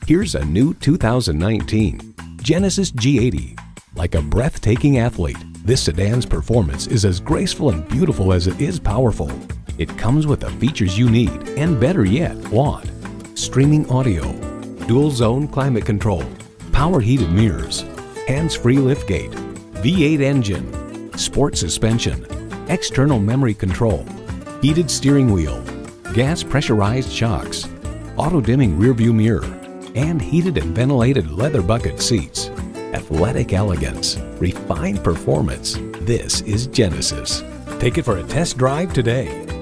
Here's a new 2019 Genesis G80. Like a breathtaking athlete, this sedan's performance is as graceful and beautiful as it is powerful. It comes with the features you need, and better yet, want. Streaming audio, dual zone climate control, power heated mirrors, hands-free liftgate, V8 engine, sport suspension, external memory control, heated steering wheel, gas pressurized shocks, auto-dimming rearview mirror, and heated and ventilated leather bucket seats. Athletic elegance, refined performance. This is Genesis. Take it for a test drive today.